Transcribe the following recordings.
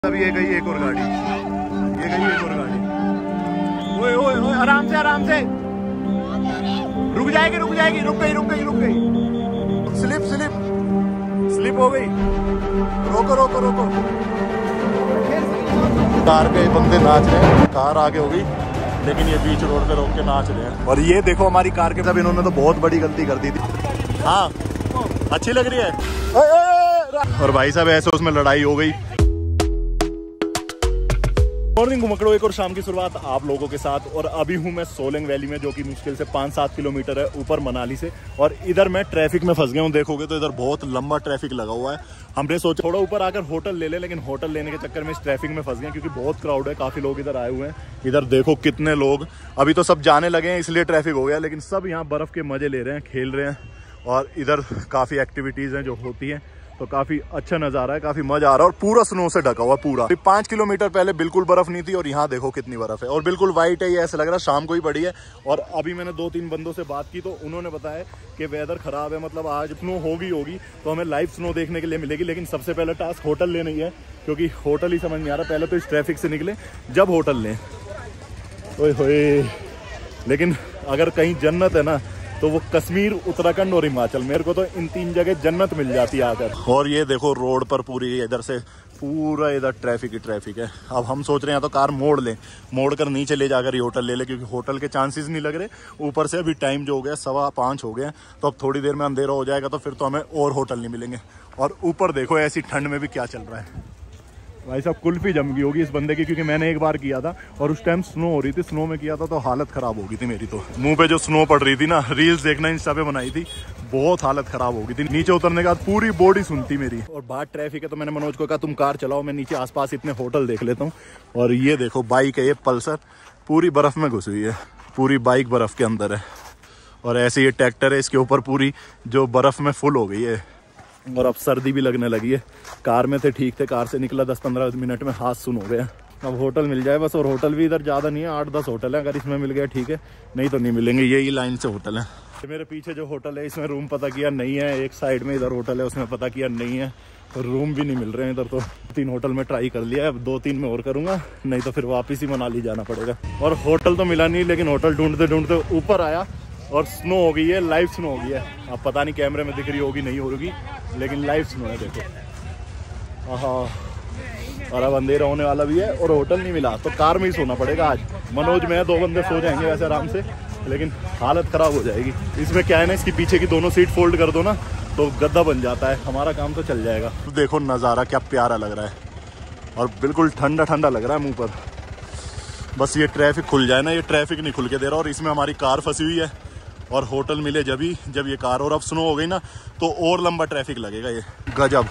अब ये गई एक और गाड़ी, ये गई एक और गाड़ी। ओए ओए ओए, आराम से आराम से, रुक जाएगी रुक जाएगी, रुक गई रुक गई रुक गई। स्लिप स्लिप स्लिप हो गई, रोको रोको रोको। कार के बंदे नाच रहे हैं, कार आगे हो गई लेकिन ये बीच रोड पे रोक के नाच रहे हैं। और ये देखो हमारी कार के, सब इन्होंने तो बहुत बड़ी गलती कर दी थी। हाँ अच्छी लग रही है। और भाई साहब ऐसे उसमें लड़ाई हो गई। मॉर्निंग घुमकड़ो, एक और शाम की शुरुआत आप लोगों के साथ। और अभी हूँ मैं सोलंग वैली में, जो कि मुश्किल से 5-7 किलोमीटर है ऊपर मनाली से। और इधर मैं ट्रैफिक में फंस गया हूँ। देखोगे तो इधर बहुत लंबा ट्रैफिक लगा हुआ है। हमने सोचा थोड़ा ऊपर आकर होटल ले ले, लेकिन होटल लेने के चक्कर में इस ट्रैफिक में फंस गए क्योंकि बहुत क्राउड है, काफी लोग इधर आए हुए हैं। इधर देखो कितने लोग, अभी तो सब जाने लगे हैं इसलिए ट्रैफिक हो गया, लेकिन सब यहाँ बर्फ के मजे ले रहे हैं, खेल रहे हैं। और इधर काफी एक्टिविटीज हैं जो होती हैं, तो काफी अच्छा नजारा है, काफी मजा आ रहा है। और पूरा स्नो से ढका हुआ पूरा। 5 किलोमीटर पहले बिल्कुल बर्फ नहीं थी और यहाँ देखो कितनी बर्फ है और बिल्कुल व्हाइट है। ये ऐसा लग रहा है शाम को ही पड़ी है। और अभी मैंने 2-3 बंदों से बात की तो उन्होंने बताया कि वेदर खराब है, मतलब आज स्नो होगी तो हमें लाइव स्नो देखने के लिए मिलेगी। लेकिन सबसे पहले टास्क होटल लेना ही है, क्योंकि होटल ही समझ नहीं आ रहा। पहले तो इस ट्रैफिक से निकले जब होटल लें। ओए होए, लेकिन अगर कहीं जन्नत है ना तो वो कश्मीर, उत्तराखंड और हिमाचल। मेरे को तो इन 3 जगह जन्नत मिल जाती है आकर। और ये देखो रोड पर पूरी इधर से पूरा इधर ट्रैफिक ही ट्रैफिक है। अब हम सोच रहे हैं तो कार मोड़ लें, मोड़ कर नीचे ले जाकर ये होटल ले लें, क्योंकि होटल के चांसेस नहीं लग रहे। ऊपर से अभी टाइम जो हो गया 5:15 हो गया, तो अब थोड़ी देर में अंधेरा हो जाएगा तो फिर तो हमें और होटल नहीं मिलेंगे। और ऊपर देखो ऐसी ठंड में भी क्या चल रहा है। भाई साहब कुल्फी जम गई होगी इस बंदे की, क्योंकि मैंने एक बार किया था और उस टाइम स्नो हो रही थी। स्नो में किया था तो हालत खराब हो गई थी मेरी। तो मुंह पे जो स्नो पड़ रही थी ना, रील्स देखना इंस्टा पे बनाई थी, बहुत हालत खराब हो गई थी। नीचे उतरने के बाद पूरी बॉडी सुनती मेरी। और बाहर ट्रैफिक है तो मैंने मनोज को कहा तुम कार चलाओ, मैं नीचे आसपास इतने होटल देख लेता हूँ। और ये देखो बाइक है, ये पल्सर पूरी बर्फ में घुसी हुई है, पूरी बाइक बर्फ के अंदर है। और ऐसे ये ट्रैक्टर है, इसके ऊपर पूरी जो बर्फ में फुल हो गई है। और अब सर्दी भी लगने लगी है। कार में थे ठीक थे, कार से निकला 10-15 मिनट में हाथ सुन हो गया। अब होटल मिल जाए बस। और होटल भी इधर ज़्यादा नहीं है, 8-10 होटल है। अगर इसमें मिल गया ठीक है, नहीं तो नहीं मिलेंगे। यही लाइन से होटल है। मेरे पीछे जो होटल है इसमें रूम पता किया नहीं है। एक साइड में इधर होटल है, उसमें पता किया नहीं है। और रूम भी नहीं मिल रहे हैं इधर। तो 3 होटल में ट्राई कर लिया है, अब 2-3 में और करूँगा, नहीं तो फिर वापस ही मनाली जाना पड़ेगा। और होटल तो मिला नहीं, लेकिन होटल ढूंढते ढूंढते ऊपर आया और स्नो हो गई है, लाइव स्नो हो गई है। अब पता नहीं कैमरे में दिख रही होगी नहीं होगी, लेकिन लाइव स्नो है देखो। हाँ, और अब अंधेरा होने वाला भी है और होटल नहीं मिला तो कार में ही सोना पड़ेगा आज। मनोज में 2 बंदे सो जाएंगे वैसे आराम से, लेकिन हालत खराब हो जाएगी। इसमें क्या है ना, इसकी पीछे की दोनों सीट फोल्ड कर दो ना तो गद्दा बन जाता है, हमारा काम तो चल जाएगा। तो देखो नज़ारा क्या प्यारा लग रहा है और बिल्कुल ठंडा ठंडा लग रहा है मुँह पर। बस ये ट्रैफिक खुल जाए ना, ये ट्रैफिक नहीं खुल के दे रहा। और इसमें हमारी कार फंसी हुई है और होटल मिले जब ये कार। और अब स्नो हो गई ना तो और लंबा ट्रैफिक लगेगा। ये गजब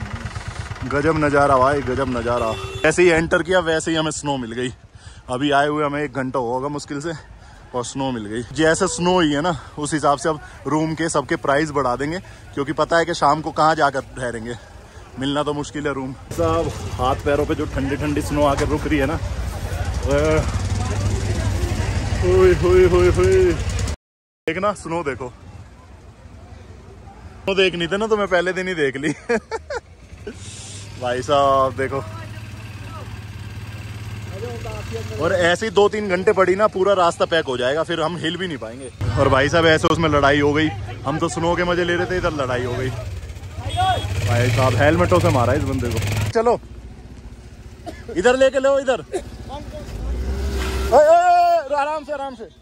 गजब नज़ारा भाई, गजब नज़ारा। ऐसे ही एंटर किया वैसे ही हमें स्नो मिल गई। अभी आए हुए हमें 1 घंटा होगा मुश्किल से और स्नो मिल गई। जैसे स्नो ही है ना उस हिसाब से अब रूम के सबके प्राइस बढ़ा देंगे, क्योंकि पता है कि शाम को कहाँ जाकर ठहरेंगे, मिलना तो मुश्किल है रूम। सब हाथ पैरों पे जो ठंडी ठंडी स्नो आकर रुक रही है ना, देखना स्नो देखो। स्नो देखनी थी ना तो मैं पहले दिन ही देख ली। भाई साहब देखो। और ऐसे ही 2-3 घंटे पड़ी ना पूरा रास्ता पैक हो जाएगा, फिर हम हिल भी नहीं पाएंगे। और भाई साहब ऐसे उसमें लड़ाई हो गई, हम तो स्नो के मजे ले रहे थे, इधर लड़ाई हो गई। भाई साहब हेलमेटों से मारा इस बंदे को। चलो इधर लेके लो, इधर आराम से आराम से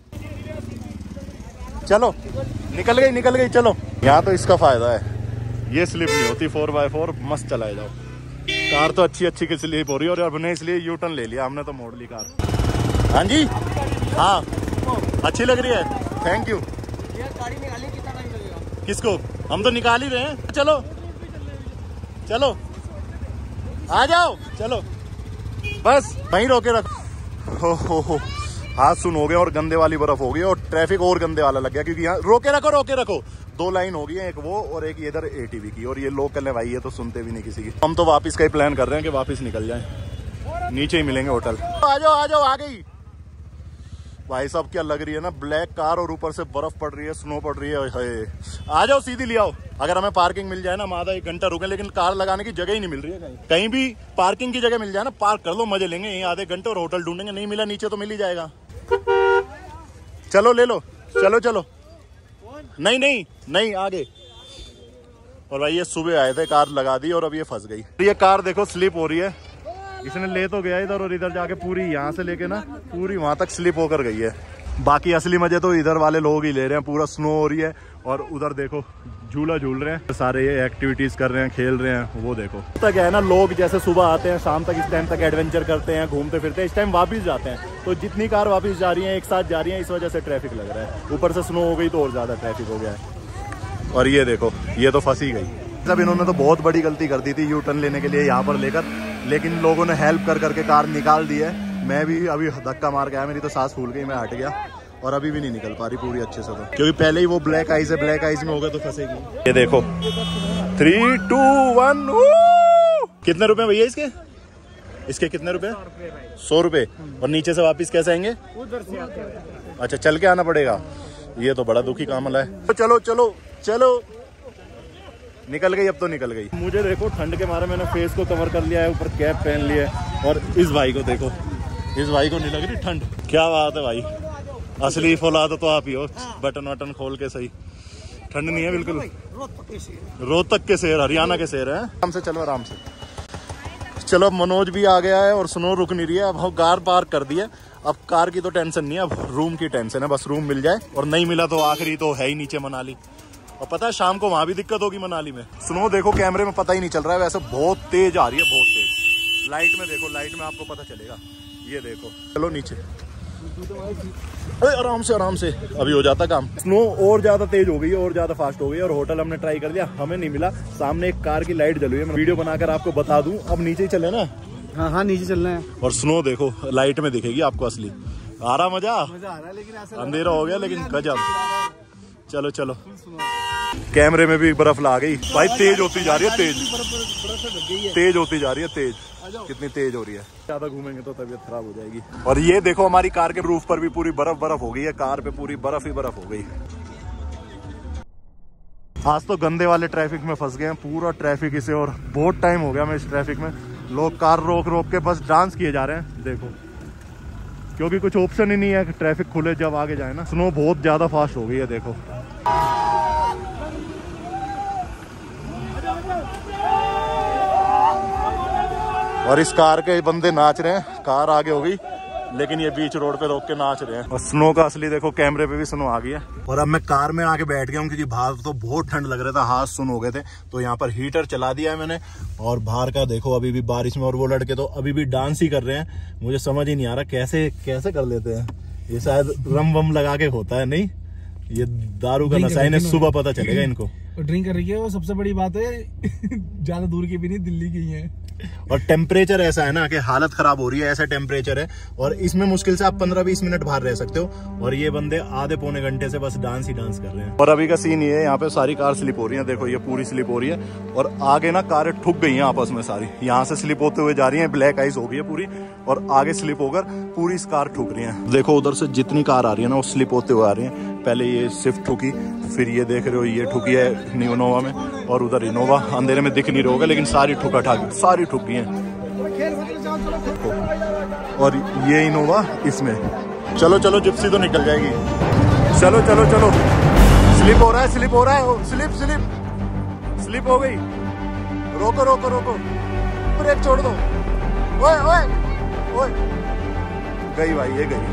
चलो। निकल गई चलो। यहाँ तो इसका फायदा है, ये स्लिप नहीं होती। 4x4 मस्त चलाए जाओ। कार तो अच्छी की स्लिप हो रही है और हमने इसलिए यू टर्न ले लिया, हमने तो मोड़ ली कार। हाँ जी, हाँ अच्छी लग रही है, थैंक यू। गाड़ी निकाली, कितना टाइम लगेगा? किसको? हम तो निकाल ही रहे हैं। चलो चलो आ जाओ, चलो बस वहीं रोके रखो। हो हाथ सुन हो गया और गंदे वाली बर्फ हो गई और ट्रैफिक और गंदे वाला लग गया, क्योंकि यहाँ रोके रखो। 2 लाइन हो गई है, एक वो और एक इधर ATV की। और ये लोकल है भाई, ये तो सुनते भी नहीं किसी की। हम तो वापस का ही प्लान कर रहे हैं कि वापस निकल जाएं, नीचे ही मिलेंगे होटल। आ जाओ आ गई। भाई साहब क्या लग रही है ना, ब्लैक कार और ऊपर से बर्फ पड़ रही है, स्नो पड़ रही है। आ जाओ सीधी ले आओ। अगर हमें पार्किंग मिल जाए ना, हम आधा 1 घंटा रुके, लेकिन कार लगाने की जगह ही नहीं मिल रही है। कहीं भी पार्किंग की जगह मिल जाए ना, पार्क कर लो, मजे लेंगे यहीं आधे घंटे और होटल ढूंढेंगे। नहीं मिला नीचे तो मिल ही जाएगा। चलो ले लो, चलो चलो। नहीं नहीं नहीं, आगे। और भाई ये सुबह आए थे, कार लगा दी और अब ये फंस गई। ये कार देखो स्लिप हो रही है। इसने ले तो गया इधर और इधर जाके पूरी यहाँ से लेके ना पूरी वहां तक स्लिप होकर गई है। बाकी असली मजे तो इधर वाले लोग ही ले रहे हैं। पूरा स्नो हो रही है और उधर देखो झूला झूल रहे हैं, सारे ये एक्टिविटीज कर रहे हैं, खेल रहे हैं। वो देखो तक है ना, लोग जैसे सुबह आते हैं शाम तक इस टाइम तक एडवेंचर करते हैं, घूमते फिरते हैं, इस टाइम वापस जाते हैं। तो जितनी कार वापस जा रही है एक साथ जा रही है, इस वजह से ट्रैफिक लग रहा है। ऊपर से स्नो हो गई तो और ज्यादा ट्रैफिक हो गया है। और ये देखो ये तो फंसी गई। जब इन्होंने तो बहुत बड़ी गलती कर दी थी यू टर्न लेने के लिए यहाँ पर लेकर, लेकिन लोगों ने हेल्प कर करके कार निकाल दी है। मैं भी अभी धक्का मार के आया, मेरी तो सांस फूल गई, मैं हट गया और अभी भी नहीं निकल पा रही पूरी अच्छे से, तो क्योंकि पहले ही वो ब्लैक आइज है, ब्लैक आइज में हो गया तो फंसेगी। ये देखो 3, 2, 1। कितने रुपए भैया इसके? इसके कितने रुपए? 100 रुपए। और नीचे से वापिस कैसे आएंगे? अच्छा चल के आना पड़ेगा। ये तो बड़ा दुखी काम है। तो चलो चलो चलो, निकल गई, अब तो निकल गई। मुझे देखो ठंड के मारे मैंने फेस को कवर कर लिया है, ऊपर कैप पहन लिया है। और इस भाई को देखो, इस भाई को नहीं लग रही ठंड। क्या बात है भाई, असली फौलाद तो आप ही हो। बटन वटन खोल के सही, ठंड नहीं है बिल्कुल। रोहतक के शेर, हरियाणा के शेर है। आराम से चलो, आराम से चलो। मनोज भी आ गया है और स्नो रुक नहीं रही है। अब हम कार पार्क कर दी है। अब कार की तो टेंशन नहीं है, अब रूम की टेंशन है। बस रूम मिल जाए, और नहीं मिला तो आखिरी तो है ही नीचे मनाली। और पता है शाम को वहां भी दिक्कत होगी मनाली में। स्नो देखो कैमरे में पता ही नहीं चल रहा है, वैसे बहुत तेज आ रही है, बहुत तेज। लाइट में देखो, लाइट में आपको पता चलेगा। ये देखो, चलो नीचे। अरे आराम से आराम से, अभी हो जाता काम। स्नो और ज्यादा तेज हो गई है, और ज्यादा फास्ट हो गई है। और होटल हमने ट्राई कर लिया, हमें नहीं मिला। सामने एक कार की लाइट जल रही है, मैं वीडियो बनाकर आपको बता दूं। अब नीचे ही चले ना। हाँ हाँ नीचे चलना है। और स्नो देखो लाइट में दिखेगी आपको असली। आ रहा मजा आ रहा है, लेकिन अंधेरा हो गया, लेकिन गजब। चलो चलो, कैमरे में भी बर्फ ला गई भाई। तेज होती जा रही है, तेज होती जा रही है, तेज। कितनी तेज हो रही है। ज्यादा घूमेंगे तो तबीयत खराब हो जाएगी। और ये देखो हमारी कार के रूफ पर भी पूरी बर्फ हो गई है। कार पे पूरी बर्फ ही बर्फ हो गई। आज तो गंदे वाले ट्रैफिक में फंस गए हैं, पूरा ट्रैफिक इसे। और बहुत टाइम हो गया मैं इस ट्रैफिक में। लोग कार रोक रोक के बस डांस किए जा रहे हैं देखो, क्योंकि कुछ ऑप्शन ही नहीं है। ट्रैफिक खुले जब आगे जाए ना। स्नो बहुत ज्यादा फास्ट हो गई है देखो। और इस कार के बंदे नाच रहे हैं। कार आगे हो गई, लेकिन ये बीच रोड पे रोक के नाच रहे हैं। और स्नो का असली देखो, कैमरे पे भी स्नो आ गई है। और अब मैं कार में आके बैठ गया हूँ, क्योंकि बाहर तो बहुत ठंड लग रहा था, हाथ सुन हो गए थे। तो यहाँ पर हीटर चला दिया है मैंने। और बाहर का देखो अभी भी बारिश में, और वो लड़के तो अभी भी डांस ही कर रहे हैं। मुझे समझ ही नहीं आ रहा कैसे कैसे कर लेते हैं। ये शायद रम वम लगा के होता है, नहीं ये दारू का नशा है। सुबह पता चलेगा इनको। ड्रिंक कर रही है, वो सबसे बड़ी बात है। ज्यादा दूर की भी नहीं, दिल्ली की है। और टेम्परेचर ऐसा है ना कि हालत खराब हो रही है, ऐसा टेम्परेचर है। और इसमें मुश्किल से आप 15-20 मिनट बाहर रह सकते हो। और ये बंदे आधे पौने घंटे से बस डांस ही डांस कर रहे हैं। और अभी का सीन ये है, यहाँ पे सारी कार स्लिप हो रही है। देखो ये पूरी स्लिप हो रही है। और आगे ना कारें ठुक गई हैं आपस में सारी। यहाँ से स्लिप होते हुए जा रही है, ब्लैक आइज हो गई है पूरी। और आगे स्लिप होकर पूरी कार ठुक रही है। देखो उधर से जितनी कार आ रही है ना, वो स्लिप होते हुए आ रही है। पहले ये स्विफ्ट ठुकी, फिर ये देख रहे हो ये ठुकी है इनोवा में। और उधर इनोवा अंधेरे में दिख नहीं रहा होगा, लेकिन सारी ठुका ठाक सारी ठुक गई है। और ये इनोवा इसमें। चलो चलो, जिप्सी तो निकल जाएगी। चलो चलो चलो, स्लिप हो रहा है, स्लिप हो रहा है, स्लिप स्लिप स्लिप हो गई। रोको रोको रोको, ब्रेक छोड़ दो। ओए ओए ओए, गई भाई, ये गई,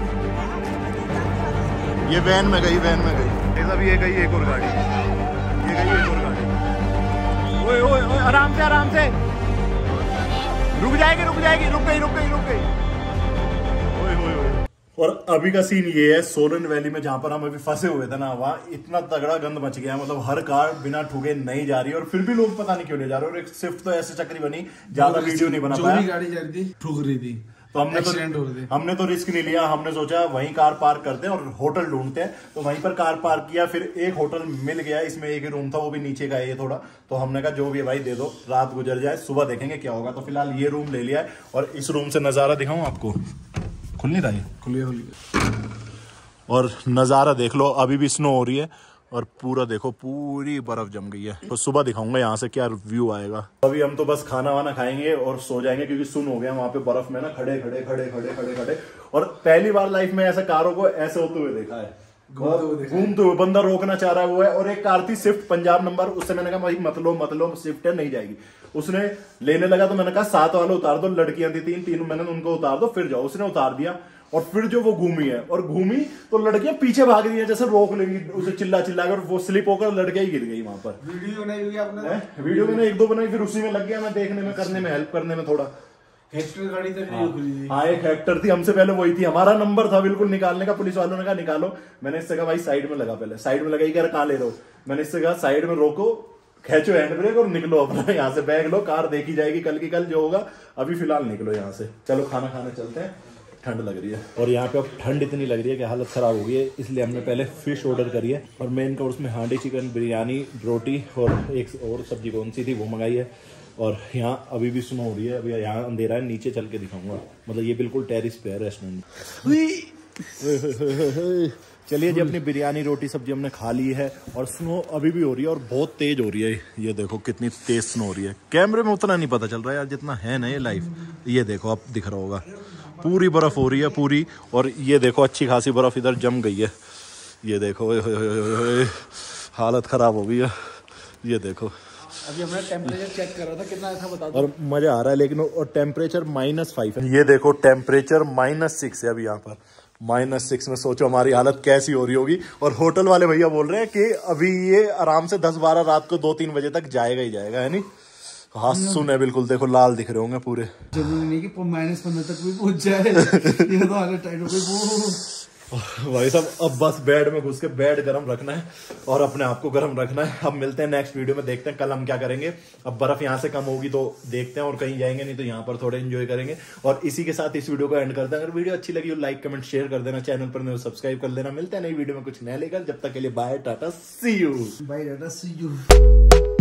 ये वैन में गई, वैन में गई। अभी ये गई एक और गाड़ी, ये गई एक और गाड़ी। ओए ओए ओए, आराम से आराम से, रुक जाएगी रुक जाएगी, रुक गई रुक गई रुक गई। ओए ओए ओए। और अभी का सीन ये है, सोलन वैली में जहां पर हम अभी फंसे हुए थे ना, वहां इतना तगड़ा गंद मच गया। मतलब हर कार बिना ठुके नहीं जा रही, और फिर भी लोग पता नहीं क्यों ले जा रहे। और एक स्विफ्ट तो ऐसे चक्री बनी, ज्यादा वीडियो नहीं बना पाया। गाड़ी जा रही थी, ठुक रही थी। तो हमने तो रिस्क नहीं लिया। हमने सोचा वहीं कार पार्क करते हैं और होटल ढूंढते हैं। तो वहीं पर कार पार्क किया। फिर एक होटल मिल गया, इसमें एक ही रूम था, वो भी नीचे का है ये थोड़ा। तो हमने कहा जो भी है भाई दे दो, रात गुजर जाए, सुबह देखेंगे क्या होगा। तो फिलहाल ये रूम ले लिया है। और इस रूम से नजारा दिखाऊं आपको। खुल नहीं रहा है, खुलिए खुलिए। और नज़ारा देख लो, अभी भी स्नो हो रही है और पूरा देखो पूरी बर्फ जम गई है। तो सुबह दिखाऊंगा यहाँ से क्या व्यू आएगा। अभी हम तो बस खाना वाना खाएंगे और सो जाएंगे क्योंकि सुन हो गया वहां पे बर्फ में ना खड़े खड़े खड़े खड़े खड़े खड़े। और पहली बार लाइफ में ऐसे कारों को ऐसे होते हुए देखा है, घूमते हुए। बंदा रोकना चाह रहा हुआ है और एक कार थी स्विफ्ट पंजाब नंबर, उससे मैंने कहा भाई मत लो स्विफ्ट है नहीं जाएगी। उसने लेने लगा तो मैंने कहा 7 वाले उतार दो, लड़कियां थी 3 मैंने उनको उतार दो फिर जाओ। उसने उतार दिया और फिर जो वो घूमी है और घूमी तो लड़कियां पीछे भाग रही है जैसे रोक लेंगी उसे, चिल्ला कर वो स्लिप होकर लड़कियां ही गिर गई वहां पर। वीडियो बनाई हुई आपने? वीडियो मैंने 1-2 बनाई, फिर उसी में लग गया मैं देखने में, करने में, हेल्प करने में थोड़ा। हेक्टर गाड़ी तो नहीं रुक रही थी। हाँ एक हेक्टर थी, हमसे पहले वही थी, हमारा नंबर था बिल्कुल निकालने का। पुलिस वालों ने कहा निकालो, मैंने इससे कहा भाई साइड में लगा, पहले साइड में लगाई, कह रहा कहाँ ले रहे हो? मैंने इससे कहा साइड में रोको, खेचो हैंड ब्रेक और निकलो अपना यहाँ से, बैग लो, कार देखी जाएगी कल की कल जो होगा, अभी फिलहाल निकलो यहाँ से। चलो खाना खाने चलते हैं, ठंड लग रही है। और यहाँ पे अब ठंड इतनी लग रही है कि हालत खराब हो गई है, इसलिए हमने पहले फिश ऑर्डर करी है और मेन कोर्स में हांडी चिकन, बिरयानी, रोटी और एक और सब्जी कौन सी थी वो मंगाई है। और यहाँ अभी भी स्नो हो रही है, अभी यहाँ अंधेरा है, नीचे चल के दिखाऊंगा। मतलब ये बिल्कुल टेरिस पे है रेस्टोरेंट। चलिए जी, अपनी बिरयानी रोटी सब्जी हमने खा ली है और स्नो अभी भी हो रही है और बहुत तेज हो रही है। ये देखो कितनी तेज स्नो हो रही है, कैमरे में उतना नहीं पता चल रहा है यार जितना है ना ये लाइव। ये देखो अब दिख रहा होगा, पूरी बर्फ हो रही है पूरी। और ये देखो अच्छी खासी बर्फ इधर जम गई है, ये देखो हालत खराब हो गई है। ये देखो अभी हमने टेम्परेचर चेक कर रहा था कितना था बता दो। और मजा आ रहा है लेकिन, और टेम्परेचर -5 है। ये देखो टेम्परेचर -6 है अभी यहाँ पर, -6 में सोचो हमारी हालत कैसी हो रही होगी। और होटल वाले भैया बोल रहे हैं कि अभी ये आराम से 10-12 रात को 2-3 बजे तक जाएगा ही जाएगा, है नहीं? हाँ सुने बिल्कुल, देखो लाल दिख रहे होंगे पूरे। जरूरी नहीं कि -15 तक भी पहुंच जाए, ये तो हालत टाइट हो गई। भाई साहब अब बस बेड में घुस के बेड गर्म रखना है और अपने आप को गर्म रखना है। अब मिलते हैं नेक्स्ट वीडियो में, देखते हैं कल हम क्या करेंगे। अब बर्फ यहाँ से कम होगी तो देखते हैं और कहीं जाएंगे, नहीं तो यहाँ पर थोड़े एंजॉय करेंगे। और इसी के साथ इस वीडियो को एंड करते हैं। अगर वीडियो अच्छी लगी तो लाइक कमेंट शेयर कर देना, चैनल पर नहीं सब्सक्राइब कर देना। मिलते हैं नई वीडियो में कुछ नया लेकर, जब तक के लिए bye tata see you. Bye tata see you.